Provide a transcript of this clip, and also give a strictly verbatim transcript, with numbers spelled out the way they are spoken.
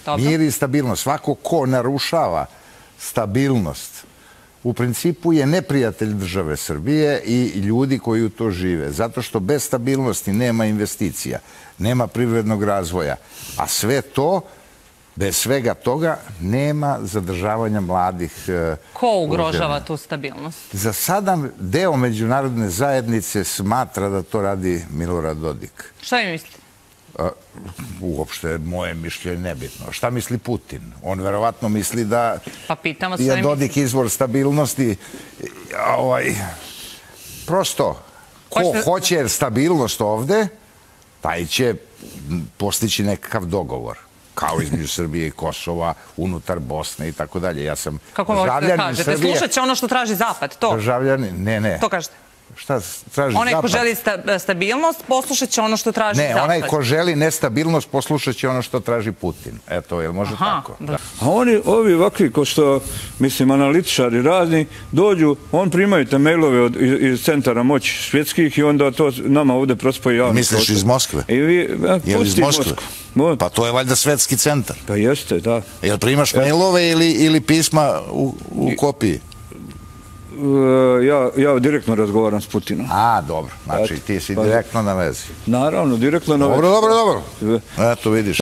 Mir i stabilnost. Svako ko narušava stabilnost u principu je neprijatelj države Srbije i ljudi koji u to žive. Zato što bez stabilnosti nema investicija, nema privrednog razvoja. A sve to, bez svega toga, nema zadržavanja mladih. Ko ugrožava tu stabilnost? Za sada deo međunarodne zajednice smatra da to radi Milorad Dodik. Šta vi mislite? Uopšte, moje mišljenje nebitno. Šta misli Putin? On verovatno misli da je Dodik izvor stabilnosti. Prosto, ko hoće stabilnost ovde, taj će postići nekakav dogovor. Kao između Srbije i Kosova, unutar Bosne i tako dalje. Ja sam državljanin Srbije. Kako možete da kažete? Slušat će ono što traži Zapad, to? Državljanin, ne, ne. To kažete? Šta traži Zapad? Onaj ko želi stabilnost, poslušat će ono što traži Zapad. Ne, onaj ko želi nestabilnost, poslušat će ono što traži Putin. Eto, jel može tako? A oni, ovi ovakvi, ko što, mislim, analitičari razni, dođu, on primaju te mailove iz centara moći svjetskih i onda to nama ovde prospoji javno. Misliš iz Moskve? Jel iz Moskve? Pa to je valjda svetski centar. Pa jeste, da. Jel primaš mailove ili pisma u kopiji? Ja direktno razgovaram s Putinom. A, dobro. Znači, ti si direktno na vezi. Naravno, direktno na vezi. Dobro, dobro, dobro. Eto, vidiš.